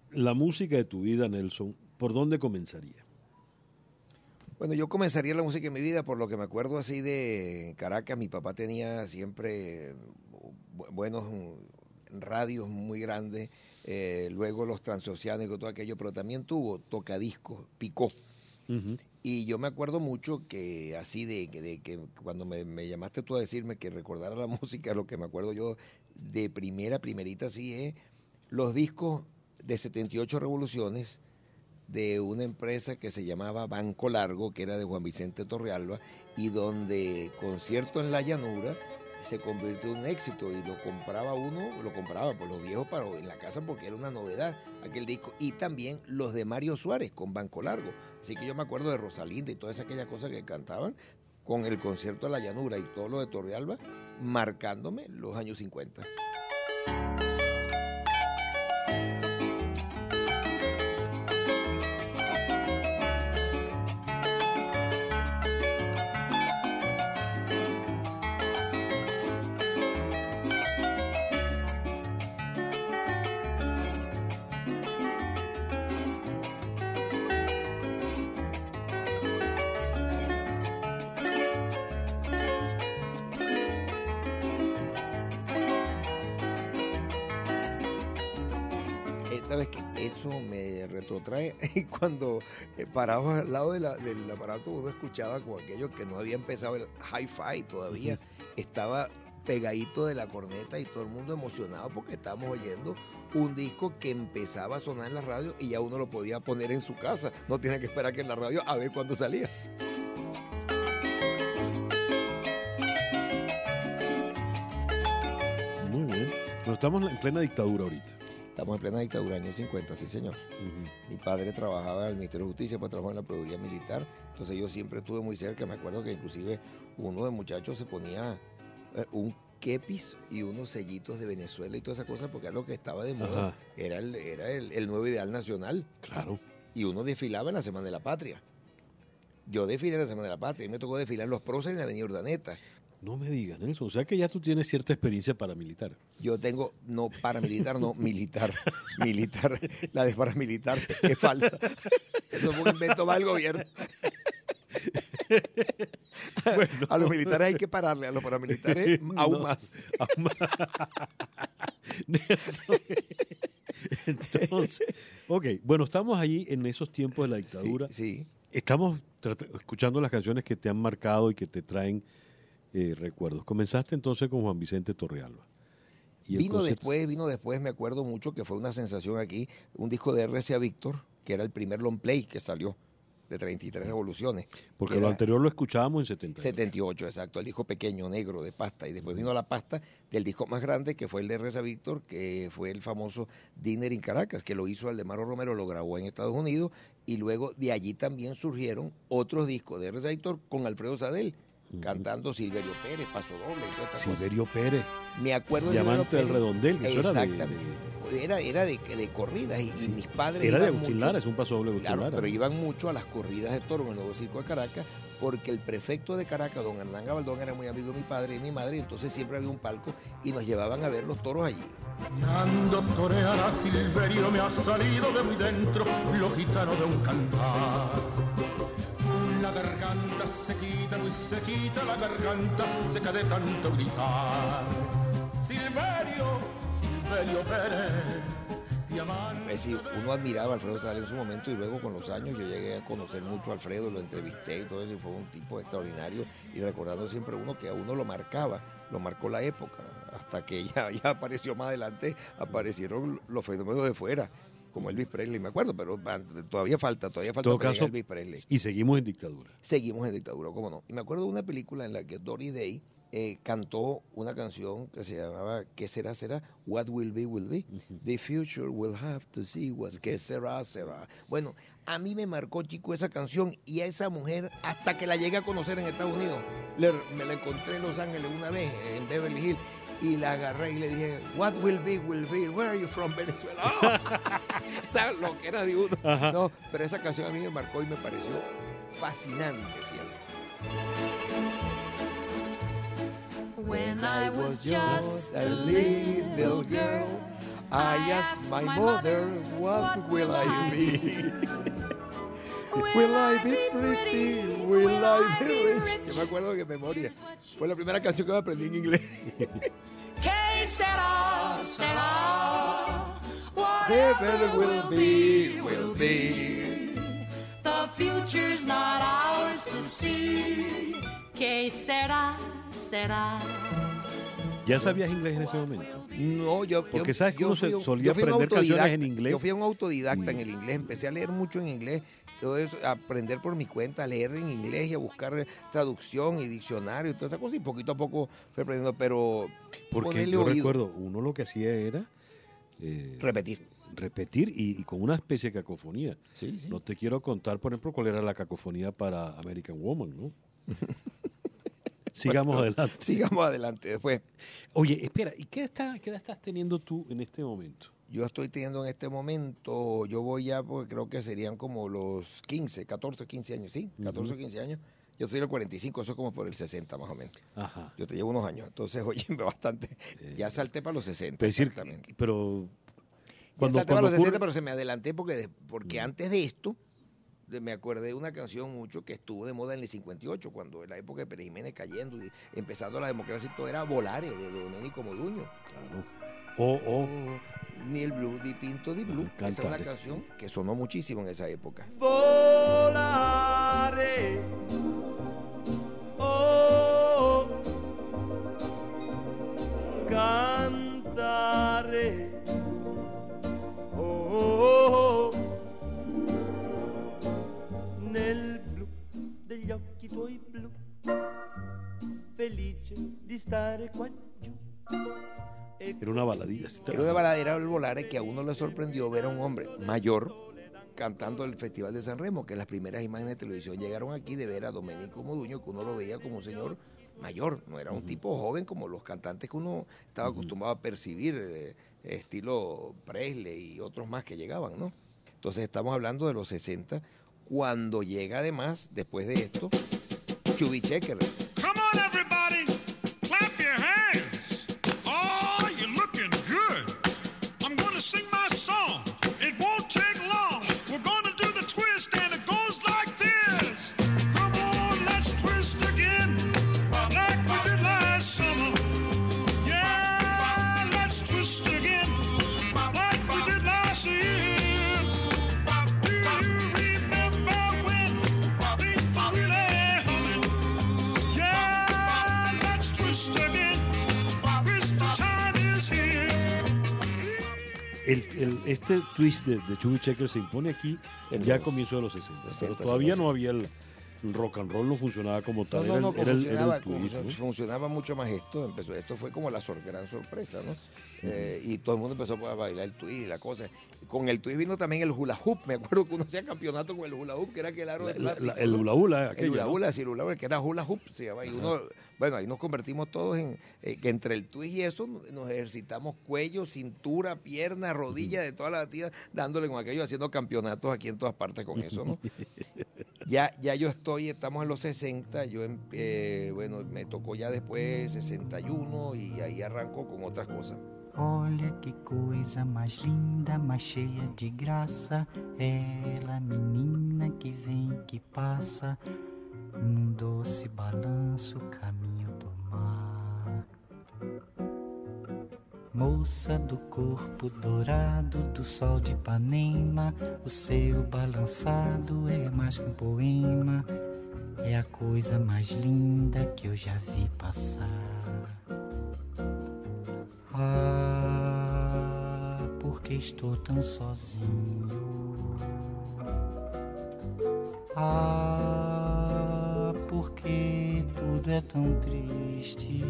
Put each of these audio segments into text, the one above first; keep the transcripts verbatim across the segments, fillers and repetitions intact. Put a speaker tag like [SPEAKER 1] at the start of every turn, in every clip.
[SPEAKER 1] la música de tu vida, Nelson, ¿por dónde comenzaría?
[SPEAKER 2] Bueno, yo comenzaría la música en mi vida por lo que me acuerdo así de Caracas. Mi papá tenía siempre bu- buenos radios muy grandes, eh, luego los transoceánicos, todo aquello, pero también tuvo tocadiscos, picó.
[SPEAKER 1] Uh-huh.
[SPEAKER 2] Y yo me acuerdo mucho que así de, de que cuando me, me llamaste tú a decirme que recordara la música, lo que me acuerdo yo de primera, primerita así es los discos de setenta y ocho revoluciones de una empresa que se llamaba Banco Largo, que era de Juan Vicente Torrealba, y donde Concierto en la Llanura se convirtió en un éxito y lo compraba uno, lo compraba por los viejos para en la casa porque era una novedad aquel disco, y también los de Mario Suárez con Banco Largo. Así que yo me acuerdo de Rosalinda y todas aquellas cosas que cantaban con el Concierto en la Llanura y todo lo de Torrealba, marcándome los años cincuenta. ¿Sabes qué? Eso me retrotrae cuando eh, parado al lado de la, del aparato uno escuchaba con aquello que no había empezado el hi-fi todavía, uh-huh. Estaba pegadito de la corneta y todo el mundo emocionado porque estábamos oyendo un disco que empezaba a sonar en la radio y ya uno lo podía poner en su casa, no tenía que esperar que en la radio a ver cuándo salía.
[SPEAKER 1] Muy bien, pero estamos en plena dictadura ahorita.
[SPEAKER 2] Estamos en plena dictadura, años cincuenta, sí señor. Uh-huh. Mi padre trabajaba en el Ministerio de Justicia, pues trabajó en la Procuraduría Militar, entonces yo siempre estuve muy cerca. Me acuerdo que inclusive uno de muchachos se ponía un kepis y unos sellitos de Venezuela y todas esas cosas, porque era lo que estaba de moda. Ajá. Era, el, era el, el nuevo ideal nacional.
[SPEAKER 1] Claro.
[SPEAKER 2] Y uno desfilaba en la Semana de la Patria. Yo desfilé en la Semana de la Patria y me tocó desfilar en los próceres en la Avenida Urdaneta.
[SPEAKER 1] No me digas, Nelson. O sea que ya tú tienes cierta experiencia paramilitar.
[SPEAKER 2] Yo tengo, no paramilitar, no militar. Militar, la de paramilitar es falsa. Eso fue un invento mal del gobierno. Bueno. A los militares hay que pararle, a los paramilitares aún no, más. Aún más.
[SPEAKER 1] Entonces, ok, bueno, estamos allí en esos tiempos de la dictadura.
[SPEAKER 2] Sí, sí.
[SPEAKER 1] Estamos escuchando las canciones que te han marcado y que te traen Eh, recuerdos. Comenzaste entonces con Juan Vicente Torrealba.
[SPEAKER 2] Y vino concierto... después, vino después, me acuerdo mucho que fue una sensación aquí, un disco de R C A Víctor, que era el primer long play que salió de treinta y tres revoluciones.
[SPEAKER 1] Porque lo anterior lo escuchábamos en setenta y ocho.
[SPEAKER 2] setenta y ocho, exacto, el disco pequeño, negro, de pasta. Y después vino la pasta del disco más grande, que fue el de R C A Víctor, que fue el famoso Dinner in Caracas, que lo hizo Aldemaro Romero, lo grabó en Estados Unidos, y luego de allí también surgieron otros discos de R C A Víctor con Alfredo Sadel, cantando Silverio Pérez, Paso Doble y toda esta
[SPEAKER 1] Silverio
[SPEAKER 2] cosa.
[SPEAKER 1] Pérez.
[SPEAKER 2] Me acuerdo de
[SPEAKER 1] Diamante del Redondel.
[SPEAKER 2] Que exactamente. Era de, era, era de, de corridas y, sí. y mis padres
[SPEAKER 1] era
[SPEAKER 2] iban
[SPEAKER 1] de Agustín
[SPEAKER 2] mucho,
[SPEAKER 1] Lara, es un Paso Doble de
[SPEAKER 2] claro,
[SPEAKER 1] Lara.
[SPEAKER 2] Pero iban mucho a las corridas de toros en el Nuevo Circo de Caracas, porque el prefecto de Caracas, don Hernán Gabaldón, era muy amigo de mi padre y mi madre, y entonces siempre había un palco y nos llevaban a ver los toros allí.
[SPEAKER 3] Cuando torear a Silverio me ha salido de muy dentro lo gitano de un cantar. La garganta se quita, muy se quita la garganta, seca de tanto gritar. Silverio, Silverio Pérez, diamante.
[SPEAKER 2] Es decir, uno admiraba a Alfredo Sadel en su momento y luego con los años yo llegué a conocer mucho a Alfredo, lo entrevisté y todo eso, y fue un tipo extraordinario, y recordando siempre uno que a uno lo marcaba, lo marcó la época, hasta que ya, ya apareció más adelante, aparecieron los fenómenos de fuera, como Elvis Presley, me acuerdo, pero todavía falta, todavía falta
[SPEAKER 1] para
[SPEAKER 2] llegar a Elvis Presley.
[SPEAKER 1] Y seguimos en dictadura.
[SPEAKER 2] Seguimos en dictadura, cómo no. Y me acuerdo de una película en la que Doris Day eh, cantó una canción que se llamaba ¿Qué será, será? What will be, will be. Uh-huh. The future will have to see what ¿Qué será, será? Bueno, a mí me marcó, chico, esa canción, y a esa mujer, hasta que la llegué a conocer en Estados Unidos, le, me la encontré en Los Ángeles una vez, en Beverly Hills, y la agarré y le dije, what will be, will be, where are you from, Venezuela? Oh, ¿sabes lo que era de uno? Ajá. No, pero esa canción a mí me marcó y me pareció fascinante, ¿cierto?
[SPEAKER 4] When I was just a little girl,
[SPEAKER 2] I asked my mother, what will I be? Will I be pretty? Will I be rich? Yo me acuerdo que memoria. Fue la primera canción que me aprendí en inglés.
[SPEAKER 4] Que será, será.
[SPEAKER 2] Whatever will be, will be.
[SPEAKER 4] The future's not ours to see. Que será, será.
[SPEAKER 1] ¿Ya sabías inglés en ese momento?
[SPEAKER 2] No, yo...
[SPEAKER 1] Porque
[SPEAKER 2] yo,
[SPEAKER 1] sabes que
[SPEAKER 2] yo
[SPEAKER 1] uno se
[SPEAKER 2] fui,
[SPEAKER 1] solía
[SPEAKER 2] yo fui un
[SPEAKER 1] aprender canciones
[SPEAKER 2] autodidacta.
[SPEAKER 1] en inglés.
[SPEAKER 2] Yo fui un autodidacta
[SPEAKER 1] Sí.
[SPEAKER 2] en el inglés. Empecé a leer mucho en inglés. Todo eso, a aprender por mi cuenta, a leer en inglés y a buscar traducción y diccionario y toda esa cosa. Y poquito a poco fui aprendiendo, pero
[SPEAKER 1] Porque
[SPEAKER 2] ponerle
[SPEAKER 1] yo
[SPEAKER 2] oído,
[SPEAKER 1] recuerdo, uno lo que hacía era eh,
[SPEAKER 2] repetir.
[SPEAKER 1] repetir y, y con una especie de cacofonía.
[SPEAKER 2] Sí, sí.
[SPEAKER 1] No te quiero contar, por ejemplo, cuál era la cacofonía para American Woman, ¿no? Sigamos
[SPEAKER 2] Bueno,
[SPEAKER 1] adelante.
[SPEAKER 2] Sigamos adelante. Después,
[SPEAKER 1] Oye, espera, ¿y qué, está, qué edad estás teniendo tú en este momento?
[SPEAKER 2] yo estoy teniendo en este momento, yo voy ya, porque creo que serían como los quince, catorce, quince años, ¿sí? catorce, quince años. Yo soy del cuarenta y cinco, eso es como por el sesenta más o menos.
[SPEAKER 1] Ajá.
[SPEAKER 2] Yo te llevo unos años, entonces, oye, bastante. Ya salté para los sesenta.
[SPEAKER 1] Es decir,
[SPEAKER 2] exactamente.
[SPEAKER 1] pero...
[SPEAKER 2] Ya
[SPEAKER 1] Cuando,
[SPEAKER 2] salté para
[SPEAKER 1] cuando
[SPEAKER 2] los sesenta,
[SPEAKER 1] ocurre-
[SPEAKER 2] pero se me adelanté porque, de- porque antes de esto, de- me acordé de una canción mucho que estuvo de moda en el cincuenta y ocho, cuando en la época de Pérez Jiménez cayendo y empezando la democracia y todo, era Volare, de Domenico Moduño.
[SPEAKER 1] Claro. O, o,
[SPEAKER 2] Ni el Blue, di Pinto, di Blue.
[SPEAKER 1] Ah,
[SPEAKER 2] Esa es una
[SPEAKER 1] Cantare.
[SPEAKER 2] canción que sonó muchísimo en esa época.
[SPEAKER 5] Volare, oh, cantare, oh, nel blu degli occhi tuoi blu, felice di stare qua giù. E
[SPEAKER 1] era una baladilla. así,
[SPEAKER 2] Era una baladera del Volare que a uno le sorprendió ver a un hombre mayor cantando el Festival de San Remo, que las primeras imágenes de televisión llegaron aquí de ver a Domenico Moduño, que uno lo veía como un señor mayor, no era un tipo joven como los cantantes que uno estaba acostumbrado a percibir, eh, estilo Presley y otros más que llegaban, ¿no? Entonces estamos hablando de los sesenta, cuando llega además, después de esto, Chubby Checker.
[SPEAKER 6] Come on, everybody, clap your hands. Oh, you're looking good. I'm going to sing my song. It won't take long. We're going to do the twist, and it goes like this. Come on, let's twist again, like we did last summer. Yeah, let's twist again, like we did last year. Do you remember when things were really humming? Yeah, let's twist again. Twist the time is here.
[SPEAKER 1] El, el- este twist de, de Chubby Checker se impone aquí
[SPEAKER 2] En
[SPEAKER 1] ya a
[SPEAKER 2] los
[SPEAKER 1] comienzos de los sesenta. Pero
[SPEAKER 2] sesenta,
[SPEAKER 1] todavía
[SPEAKER 2] sí,
[SPEAKER 1] no
[SPEAKER 2] sí.
[SPEAKER 1] había el, el rock and roll, no funcionaba como
[SPEAKER 2] No,
[SPEAKER 1] tal.
[SPEAKER 2] no,
[SPEAKER 1] era,
[SPEAKER 2] no,
[SPEAKER 1] el, era, el, era
[SPEAKER 2] funcionaba,
[SPEAKER 1] el twist,
[SPEAKER 2] funcionaba,
[SPEAKER 1] ¿no?
[SPEAKER 2] funcionaba mucho más esto, empezó, esto fue como la sor- gran sorpresa, ¿no? Eh, y todo el mundo empezó a bailar el twist y la cosa. Con el twist vino también el hula hoop, me acuerdo que uno hacía campeonato con el hula hoop, que era aquel aro de
[SPEAKER 1] La- la-
[SPEAKER 2] plástico.
[SPEAKER 1] el
[SPEAKER 2] ¿no?
[SPEAKER 1] hula hula,
[SPEAKER 2] El
[SPEAKER 1] aquello,
[SPEAKER 2] hula
[SPEAKER 1] ¿no?
[SPEAKER 2] hula, sí, el hula hula, que era hula hoop, se llama. Y uno, bueno, ahí nos convertimos todos en, eh, que entre el twist y eso nos ejercitamos cuello, cintura, pierna, rodilla, de todas las batidas, dándole con aquello, haciendo campeonatos aquí en todas partes con eso, ¿no? Ya, ya yo estoy, estamos en los sesenta, yo, em- eh, bueno, me tocó ya después sesenta y uno y ahí arranco con otras cosas.
[SPEAKER 7] Olha que coisa mais linda, mais cheia de graça. Ela, menina que vem, que passa, num doce balanço, caminho do mar. Moça do corpo dourado do sol de Ipanema, o seu balançado é mais que um poema. É a coisa mais linda que eu já vi passar. Ah, porque estou tão sozinho. Ah, porque tudo é tão triste.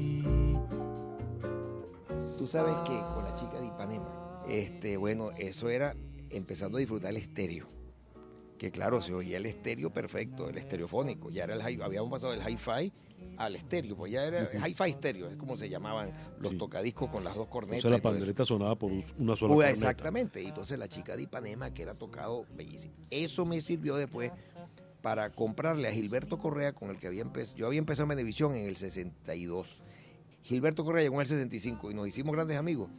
[SPEAKER 2] Tú sabes que con la chica de Ipanema, este, bueno, eso era empezando a disfrutar el estéreo. Que claro, se oía el estéreo perfecto, el estereofónico. Ya era el hi- habíamos pasado del hi-fi al estéreo, pues ya era el hi-fi estéreo, es como se llamaban los
[SPEAKER 1] Sí.
[SPEAKER 2] tocadiscos con las dos cornetas.
[SPEAKER 1] Entonces la
[SPEAKER 2] y todo eso.
[SPEAKER 1] pandereta sonaba por un- una sola
[SPEAKER 2] Pues,
[SPEAKER 1] corneta.
[SPEAKER 2] exactamente, y entonces la chica de Ipanema, que era tocado bellísimo. Eso me sirvió después para comprarle a Gilberto Correa, con el que había empezado. Yo había empezado en Venevisión en el sesenta y dos. Gilberto Correa llegó en el sesenta y cinco y nos hicimos grandes amigos.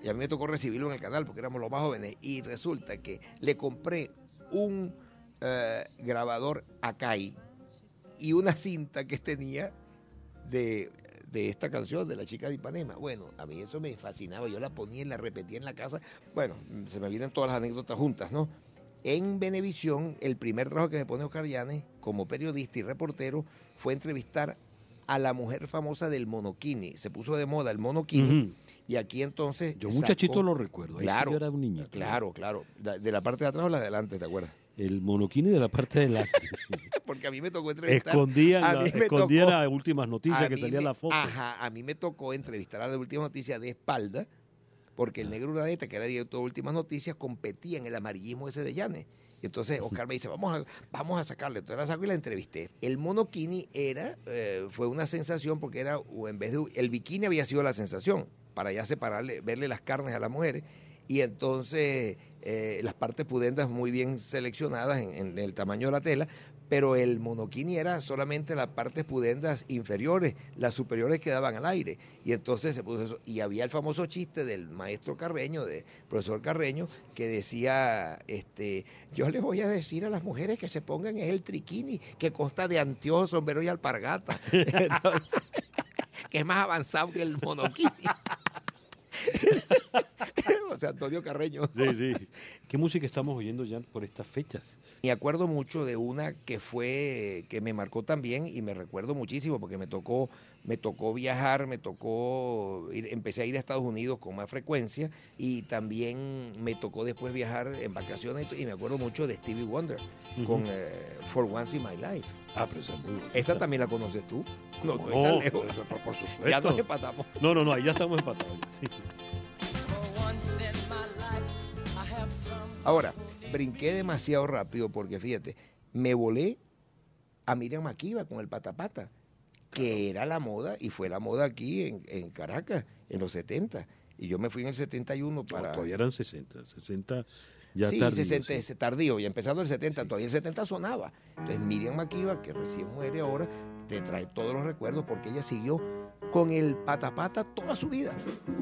[SPEAKER 2] Y a mí me tocó recibirlo en el canal porque éramos los más jóvenes. Y resulta que le compré un eh, grabador Akai y una cinta que tenía de, de esta canción de La Chica de Ipanema. Bueno, a mí eso me fascinaba. Yo la ponía y la repetía en la casa. Bueno, se me vienen todas las anécdotas juntas, ¿no? En Venevisión, el primer trabajo que me pone Oscar Llanes como periodista y reportero fue entrevistar a la mujer famosa del monokini. Se puso de moda el monokini. Uh-huh. Y aquí entonces...
[SPEAKER 1] Yo muchachito lo recuerdo. Ahí
[SPEAKER 2] claro,
[SPEAKER 1] sí yo era un niñito.
[SPEAKER 2] Claro, claro. De la parte de atrás o la de adelante, ¿te acuerdas?
[SPEAKER 1] El monokini de la parte de adelante. Sí.
[SPEAKER 2] Porque a mí me tocó entrevistar...
[SPEAKER 1] Escondían,
[SPEAKER 2] a
[SPEAKER 1] la,
[SPEAKER 2] mí me
[SPEAKER 1] escondían
[SPEAKER 2] tocó,
[SPEAKER 1] las últimas noticias que salía
[SPEAKER 2] me,
[SPEAKER 1] la foto.
[SPEAKER 2] Ajá, a mí me tocó entrevistar a las últimas noticias de espalda, porque el negro Urdaneta, que era director de Últimas Noticias, competía en el amarillismo ese de Llanes. Y entonces Oscar me dice, vamos a, vamos a sacarle. Entonces la saco y la entrevisté. El monokini era, eh, fue una sensación porque era, en vez de, el bikini había sido la sensación, para ya separarle, verle las carnes a las mujeres. Y entonces eh, las partes pudendas muy bien seleccionadas en, en el tamaño de la tela, pero el monokini era solamente las partes pudendas inferiores, las superiores quedaban al aire. Y entonces se puso eso. Y había el famoso chiste del maestro Carreño, del profesor Carreño, que decía, este, yo les voy a decir a las mujeres que se pongan el triquini, que consta de anteojos, sombrero y alpargata. Entonces, que es más avanzado que el monokini. O sea, Antonio Carreño.
[SPEAKER 1] Sí, sí. ¿Qué música estamos oyendo ya por estas fechas?
[SPEAKER 2] Me acuerdo mucho de una que fue, que me marcó también y me recuerdo muchísimo porque me tocó, me tocó viajar, me tocó, ir, empecé a ir a Estados Unidos con más frecuencia y también me tocó después viajar en vacaciones y me acuerdo mucho de Stevie Wonder uh-huh. con eh, For Once in My Life.
[SPEAKER 1] Ah, pero esa,
[SPEAKER 2] esa también la conoces tú. No, no,
[SPEAKER 1] no
[SPEAKER 2] lejos.
[SPEAKER 1] Por, por supuesto.
[SPEAKER 2] Ya nos empatamos.
[SPEAKER 1] No, no, no, ahí ya estamos empatados. Sí.
[SPEAKER 2] Ahora, brinqué demasiado rápido porque fíjate, me volé a Miriam Makeba con el patapata, que era la moda y fue la moda aquí en, en Caracas en los setenta. Y yo me fui en el setenta y uno para...
[SPEAKER 1] No, todavía eran sesenta, sesenta ya
[SPEAKER 2] sí,
[SPEAKER 1] tardío.
[SPEAKER 2] sesenta,
[SPEAKER 1] Sí,
[SPEAKER 2] tardío, ya empezando el setenta,
[SPEAKER 1] sí.
[SPEAKER 2] Todavía el setenta sonaba. Entonces Miriam Makeba, que recién muere ahora, te trae todos los recuerdos porque ella siguió con el patapata toda su vida.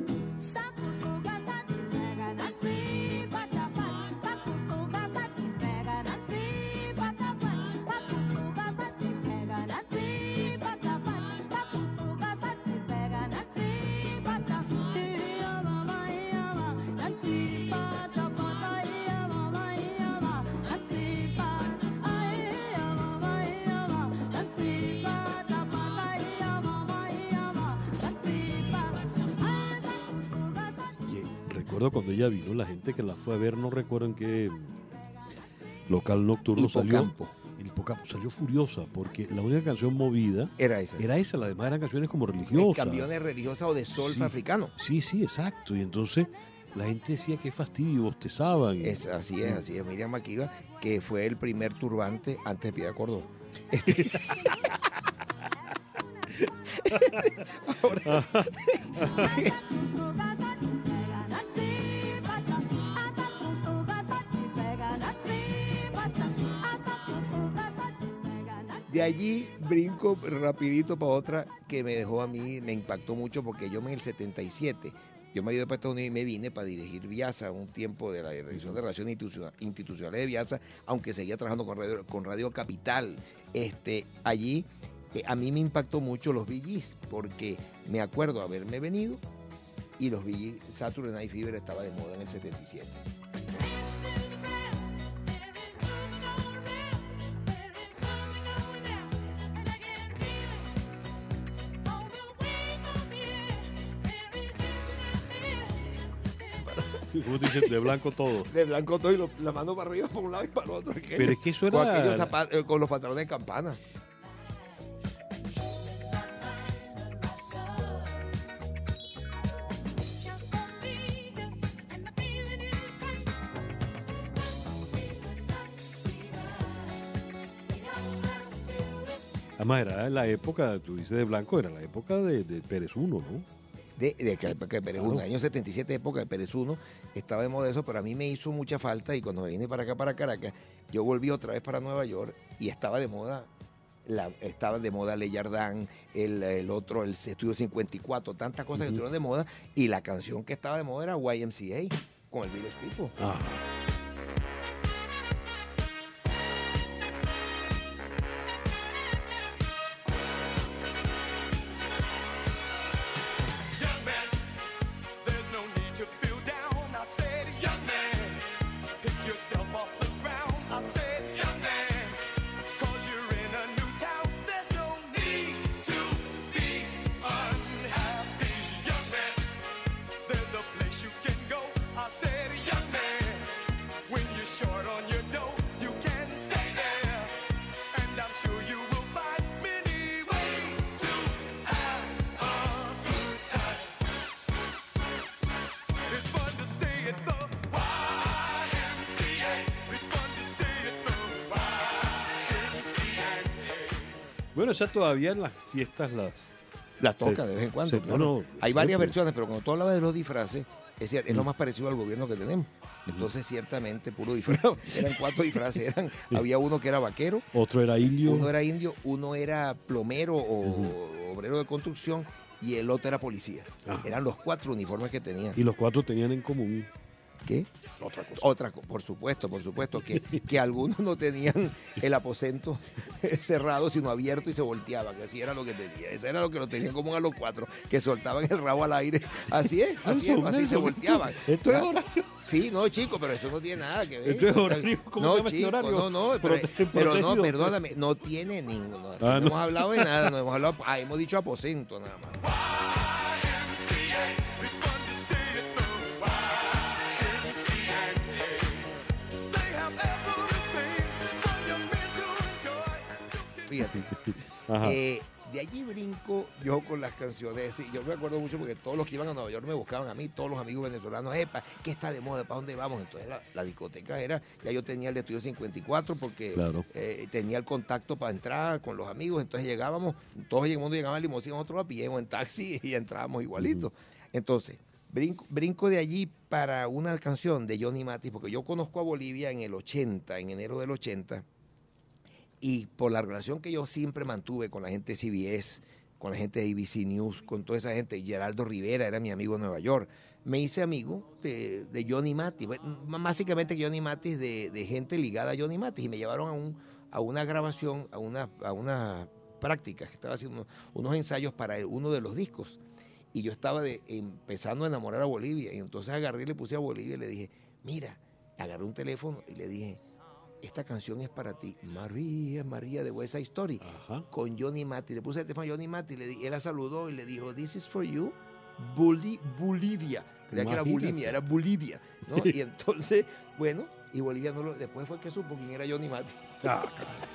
[SPEAKER 1] Cuando ella vino, la gente que la fue a ver, no recuerdo en qué local nocturno
[SPEAKER 2] Hipocampo.
[SPEAKER 1] salió. El Hipocampo salió furiosa porque la única canción movida
[SPEAKER 2] era esa.
[SPEAKER 1] Era esa, las demás eran canciones como religiosas.
[SPEAKER 2] Canciones religiosas o de solfa
[SPEAKER 1] sí,
[SPEAKER 2] africano.
[SPEAKER 1] Sí, sí, exacto. Y entonces la gente decía qué fastidio, bostezaban.
[SPEAKER 2] Es, así es, así es. Miriam Makeba, que fue el primer turbante antes de Piedad Córdoba. Ahora, de allí brinco rapidito para otra que me dejó a mí, me impactó mucho porque yo en el setenta y siete, yo me había ido para Estados Unidos y me vine para dirigir Viasa un tiempo de la Dirección de Relaciones Institucionales de Viasa, aunque seguía trabajando con Radio, con Radio Capital. Este, allí eh, a mí me impactó mucho los Bee Gees porque me acuerdo haberme venido y los Bee Gees, Saturday Night Fever estaba de moda en el setenta y siete.
[SPEAKER 1] ¿Cómo te dicen? De blanco todo.
[SPEAKER 2] De blanco todo y lo, la mano para arriba por un lado y para el otro. Aquello.
[SPEAKER 1] Pero es que eso era...
[SPEAKER 2] Con, aquellos zapatos, eh, con los pantalones de campana.
[SPEAKER 1] Además, era la época, tú dices de blanco, era la época de, de Pérez uno, ¿no?
[SPEAKER 2] De, de que época de Pérez
[SPEAKER 1] claro.
[SPEAKER 2] uno, año setenta y siete, época de Pérez uno, estaba de moda eso, pero a mí me hizo mucha falta y cuando me vine para acá, para Caracas, yo volví otra vez para Nueva York y estaba de moda la, estaba de moda Le Jardin, el, el otro, el Estudio cincuenta y cuatro, tantas cosas uh-huh. que estuvieron de moda, y la canción que estaba de moda era Y M C A, con el Village People.
[SPEAKER 1] Ah. Bueno, esa todavía en las fiestas las...
[SPEAKER 2] Las toca se, de vez en cuando.
[SPEAKER 1] Se,
[SPEAKER 2] claro.
[SPEAKER 1] no, no,
[SPEAKER 2] Hay
[SPEAKER 1] siempre.
[SPEAKER 2] varias versiones, pero cuando tú hablabas de los disfraces, es, decir, es lo más parecido al gobierno que tenemos. Entonces, ciertamente, puro disfraz. Eran cuatro disfraces. Eran, sí. Había uno que era vaquero.
[SPEAKER 1] Otro era indio.
[SPEAKER 2] Uno era indio, uno era plomero o uh-huh. obrero de construcción y el otro era policía. Ajá. Eran los cuatro uniformes que tenían.
[SPEAKER 1] Y los cuatro tenían en común.
[SPEAKER 2] ¿Qué?
[SPEAKER 1] Otra cosa.
[SPEAKER 2] Otra, por supuesto, por supuesto, que, que algunos no tenían el aposento cerrado, sino abierto y se volteaban. Así era lo que tenía. Eso era lo que lo tenían común a los cuatro, que soltaban el rabo al aire. Así es, así es, así se volteaban.
[SPEAKER 1] Esto es horario.
[SPEAKER 2] Sí, no, chico, pero eso no tiene nada que ver.
[SPEAKER 1] Esto es horario. ¿Cómo
[SPEAKER 2] no,
[SPEAKER 1] se llama
[SPEAKER 2] chico,
[SPEAKER 1] este horario?
[SPEAKER 2] no, no, pero, pero no, perdóname, no tiene ninguno. No, ah, no hemos hablado de nada, no hemos hablado, ah, hemos dicho aposento nada más. Fíjate. Eh, de allí brinco yo con las canciones. Sí, yo me acuerdo mucho porque todos los que iban a Nueva York me buscaban a mí, todos los amigos venezolanos, epa, ¿qué está de moda? ¿Para dónde vamos? Entonces la, la discoteca era, ya yo tenía el de Estudio cincuenta y cuatro porque
[SPEAKER 1] claro.
[SPEAKER 2] eh, tenía el contacto para entrar con los amigos, entonces llegábamos, todos el mundo llegaba en limusina, nosotros a pie o en taxi y entrábamos igualitos. Uh-huh. Entonces, brinco, brinco de allí para una canción de Johnny Mathis, porque yo conozco a Bolivia en el ochenta, en enero del ochenta, y por la relación que yo siempre mantuve con la gente de C B S, con la gente de A B C News, con toda esa gente, Geraldo Rivera era mi amigo en Nueva York, me hice amigo de, de Johnny Mathis, básicamente Johnny Mathis de, de gente ligada a Johnny Mathis, y me llevaron a, un, a una grabación, a una, a una práctica, que estaba haciendo unos ensayos para uno de los discos, y yo estaba de, empezando a enamorar a Bolivia, y entonces agarré y le puse a Bolivia y le dije, mira, agarré un teléfono y le dije, esta canción es para ti, María, María de West Side Story,
[SPEAKER 1] ajá,
[SPEAKER 2] con Johnny Mathis. Le puse el teléfono a Johnny Mathis, le di, él la saludó y le dijo, this is for you, Boli, Bolivia. Creía que era Bulimia, era Bolivia, ¿no? Y entonces, bueno, y Bolivia no lo, después fue que supo quién era Johnny Mathis.
[SPEAKER 1] Ah,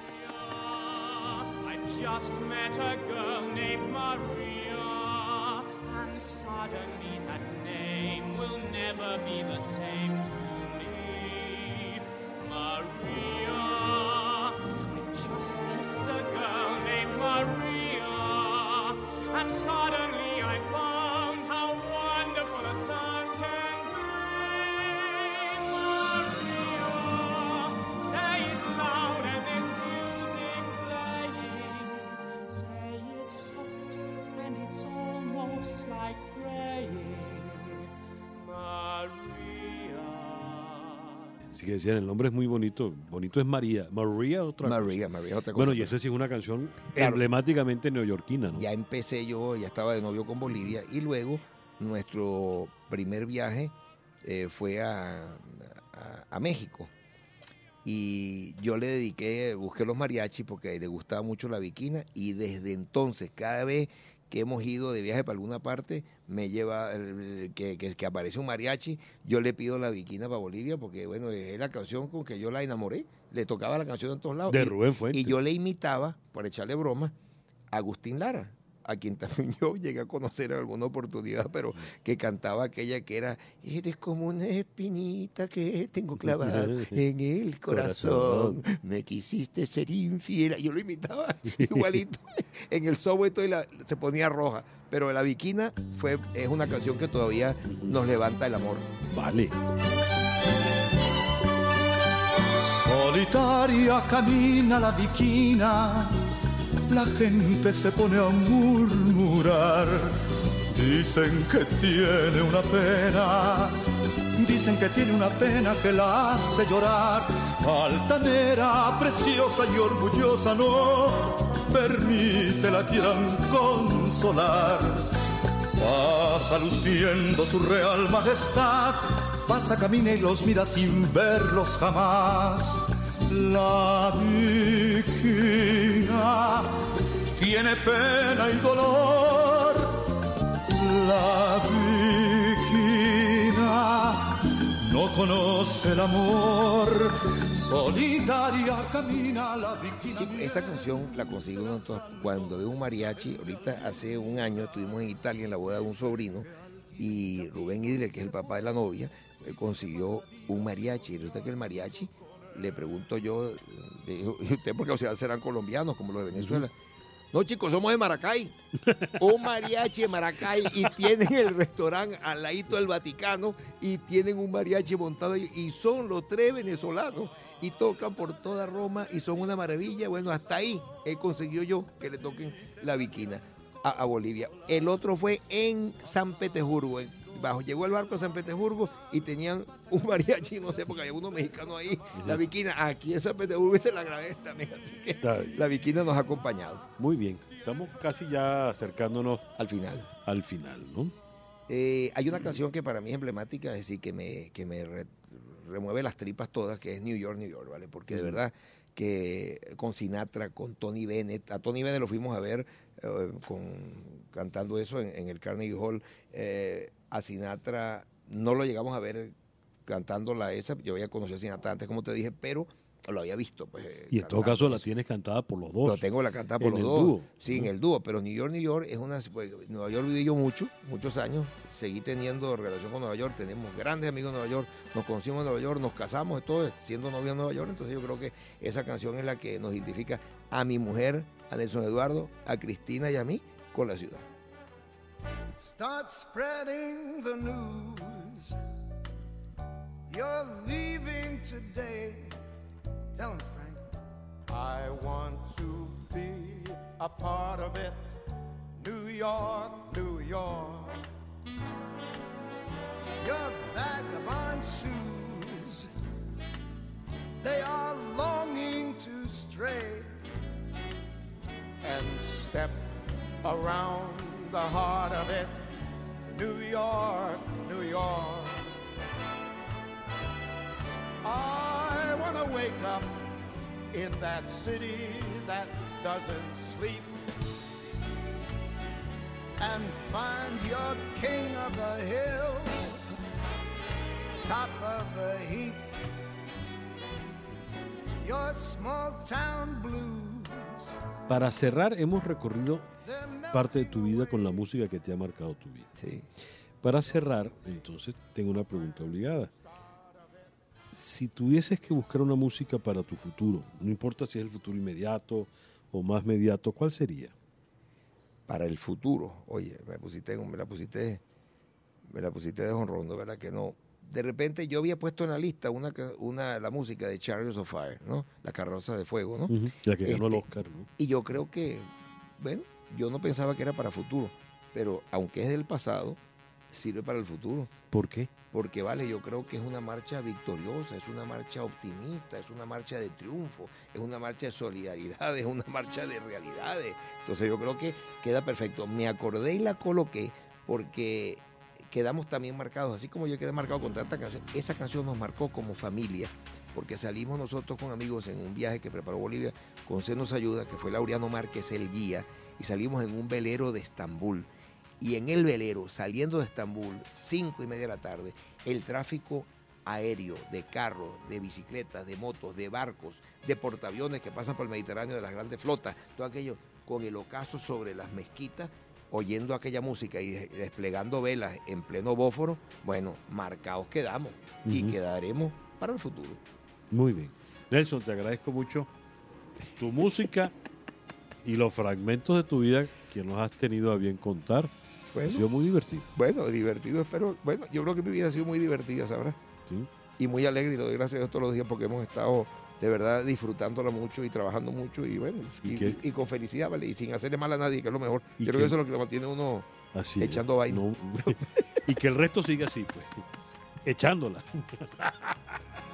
[SPEAKER 8] I just met a girl named Maria, and suddenly that name will never be the same to me. Maria, I just kissed a girl named Maria, and suddenly I found how wonderful a sun can be. Maria, say it loud and there's music playing. Say it soft and it's almost like praying. Maria.
[SPEAKER 1] Así que decían, el nombre es muy bonito. Bonito es María. María otra
[SPEAKER 2] María,
[SPEAKER 1] cosa.
[SPEAKER 2] María otra cosa.
[SPEAKER 1] Bueno, y esa sí es una canción
[SPEAKER 2] claro,
[SPEAKER 1] emblemáticamente neoyorquina, ¿no?
[SPEAKER 2] Ya empecé yo, ya estaba de novio con Bolivia, y luego nuestro primer viaje eh, fue a, a, a México. Y yo le dediqué, busqué los mariachis porque le gustaba mucho la viquina, y desde entonces, cada vez que hemos ido de viaje para alguna parte, me lleva, el, que, que, que aparece un mariachi, yo le pido la viquina para Bolivia, porque bueno, es la canción con que yo la enamoré, le tocaba la canción en todos lados.
[SPEAKER 1] De
[SPEAKER 2] y,
[SPEAKER 1] Rubén Fuentes.
[SPEAKER 2] Y yo le imitaba, por echarle broma, a Agustín Lara, a quien también yo llegué a conocer en alguna oportunidad, pero que cantaba aquella que era, eres como una espinita que tengo clavada en el corazón, me quisiste ser infiel. Yo lo imitaba igualito. En el subway todo la, se ponía roja, pero la viquina fue, es una canción que todavía nos levanta el amor.
[SPEAKER 1] Vale.
[SPEAKER 9] Solitaria camina la viquina
[SPEAKER 3] la gente se pone a murmurar. Dicen que tiene una pena, dicen que tiene una pena que la hace llorar. Altanera, preciosa y orgullosa, no permite la quieran consolar. Pasa luciendo su real majestad, pasa, camina y los mira sin verlos jamás. La viquina tiene pena y dolor, la viquina no conoce el amor, solitaria camina la viquina.
[SPEAKER 2] Sí, esa canción la conseguí uno cuando veo un mariachi. Ahorita hace un año estuvimos en Italia en la boda de un sobrino y Rubén Idler, que es el papá de la novia, consiguió un mariachi. Y resulta que el mariachi, le pregunto yo, ¿y usted por qué, o sea, serán colombianos como los de Venezuela? Uh-huh. No, chicos, somos de Maracay. Un mariachi de Maracay y tienen el restaurante al ladito del Vaticano y tienen un mariachi montado ahí, y son los tres venezolanos y tocan por toda Roma y son una maravilla. Bueno, hasta ahí he conseguido yo que le toquen la viquina a, a Bolivia. El otro fue en San Petersburgo, en Bajo, llegó el barco a San Petersburgo y tenían un mariachi, no sé, porque había uno mexicano ahí, uh-huh. La viquina, aquí en San Petersburgo, y se la grabé también, así que la viquina nos ha acompañado.
[SPEAKER 1] Muy bien, estamos casi ya acercándonos
[SPEAKER 2] al final.
[SPEAKER 1] Al final, ¿no?
[SPEAKER 2] Eh, hay una canción que para mí es emblemática, es decir, que me, que me re, remueve las tripas todas, que es New York, New York, ¿vale? Porque uh-huh. de verdad que con Sinatra, con Tony Bennett, a Tony Bennett lo fuimos a ver eh, con, cantando eso en, en el Carnegie Hall. eh, A Sinatra no lo llegamos a ver cantando la esa. Yo había conocido a Sinatra antes, como te dije, pero lo había visto. Pues,
[SPEAKER 1] y en todo caso la tienes cantada por los dos.
[SPEAKER 2] Lo tengo la cantada por los dos. Dúo. Sí, en el dúo. Pero New York, New York es una... Pues, Nueva York viví yo mucho, muchos años. Seguí teniendo relación con Nueva York. Tenemos grandes amigos en Nueva York. Nos conocimos en Nueva York, nos casamos, todo siendo novios en Nueva York. Entonces yo creo que esa canción es la que nos identifica a mi mujer, a Nelson Eduardo, a Cristina y a mí con la ciudad.
[SPEAKER 9] Start spreading the news. You're leaving today. Tell him, Frank.
[SPEAKER 10] I want to be a part of it. New York, New York.
[SPEAKER 9] Your vagabond shoes, they are longing to stray
[SPEAKER 10] and step around the heart of it, New York, New York. I want to wake up in that city that doesn't sleep
[SPEAKER 9] and find your king of the hill, top of the heap, your small town blues.
[SPEAKER 1] Para cerrar, hemos recorrido parte de tu vida con la música que te ha marcado tu vida.
[SPEAKER 2] Sí.
[SPEAKER 1] Para cerrar, entonces, tengo una pregunta obligada. Si tuvieses que buscar una música para tu futuro, no importa si es el futuro inmediato o más mediato, ¿cuál sería?
[SPEAKER 2] Para el futuro, oye, me pusiste, me la pusiste, me la pusiste de jonrondo, ¿verdad? Que no. De repente yo había puesto en la lista una, una la música de Chariots of Fire, ¿no? La carroza de fuego, ¿no?
[SPEAKER 1] Uh-huh. La que ganó
[SPEAKER 2] este,
[SPEAKER 1] el Oscar, ¿no?
[SPEAKER 2] Y yo creo que, bueno, yo no pensaba que era para futuro, pero aunque es del pasado, sirve para el futuro.
[SPEAKER 1] ¿Por qué?
[SPEAKER 2] Porque, vale, yo creo que es una marcha victoriosa, es una marcha optimista, es una marcha de triunfo, es una marcha de solidaridad, es una marcha de realidades. Entonces yo creo que queda perfecto. Me acordé y la coloqué porque quedamos también marcados, así como yo quedé marcado con tanta canción, esa canción nos marcó como familia, porque salimos nosotros con amigos en un viaje que preparó Bolivia con Se Nos Ayuda, que fue Laureano Márquez el guía, y salimos en un velero de Estambul. Y en el velero, saliendo de Estambul, cinco y media de la tarde, el tráfico aéreo, de carros, de bicicletas, de motos, de barcos, de portaaviones que pasan por el Mediterráneo de las grandes flotas, todo aquello con el ocaso sobre las mezquitas, oyendo aquella música y desplegando velas en pleno Bósforo, bueno, marcados quedamos uh-huh. y quedaremos para el futuro.
[SPEAKER 1] Muy bien. Nelson, te agradezco mucho tu música y los fragmentos de tu vida que nos has tenido a bien contar.
[SPEAKER 2] Bueno,
[SPEAKER 1] ha sido muy divertido.
[SPEAKER 2] Bueno, divertido, espero. Bueno, yo creo que mi vida ha sido muy divertida, ¿sabrás?
[SPEAKER 1] Sí.
[SPEAKER 2] y muy alegre, y le doy gracias a Dios todos los días porque hemos estado de verdad disfrutándola mucho y trabajando mucho y bueno, y,
[SPEAKER 1] ¿Y
[SPEAKER 2] y, y con felicidad, ¿vale? Y sin hacerle mal a nadie, que es lo mejor.
[SPEAKER 1] ¿Y
[SPEAKER 2] Creo
[SPEAKER 1] qué?
[SPEAKER 2] que eso es lo que lo mantiene uno
[SPEAKER 1] Así
[SPEAKER 2] echando
[SPEAKER 1] es.
[SPEAKER 2] vaina.
[SPEAKER 1] No, y que el resto siga así, pues, echándola.